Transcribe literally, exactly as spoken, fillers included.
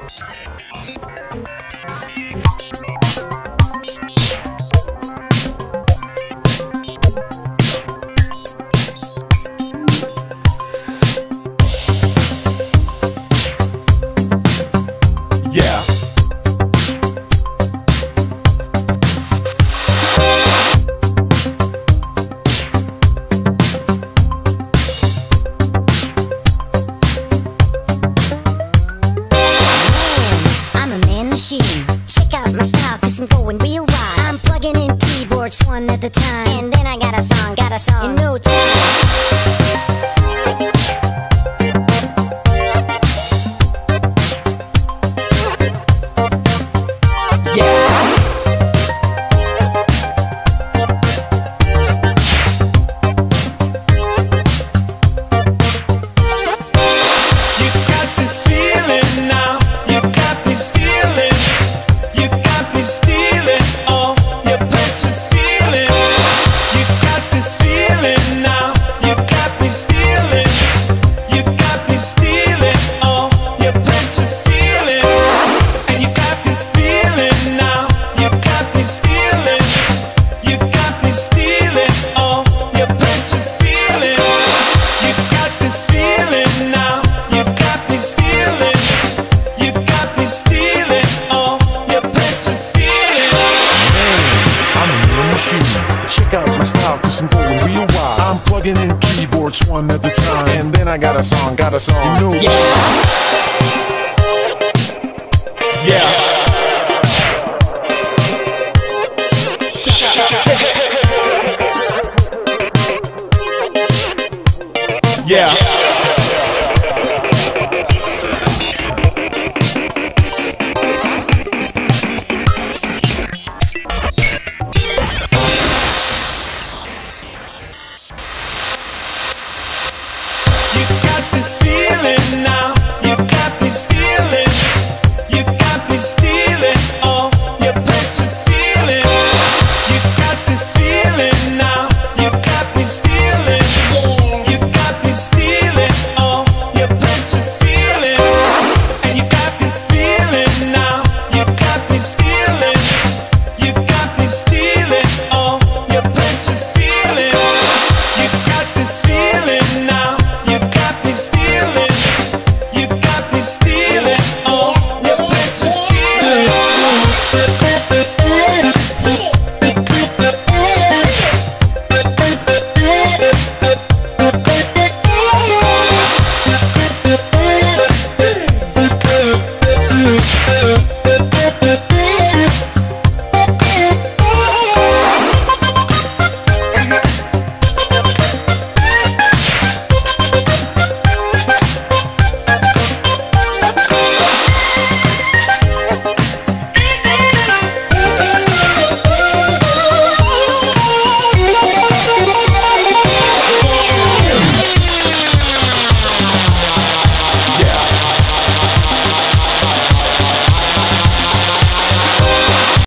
Yeah. I'm a man machine. Check out my style, cause I'm going real wild. I'm plugging in keyboards one at a time, and then I got a song, got a song in no time. Check out my style, cause I'm going real wild. I'm plugging in keyboards one at a time, and then I got a song, got a song. You know. Yeah. Yeah. Yeah.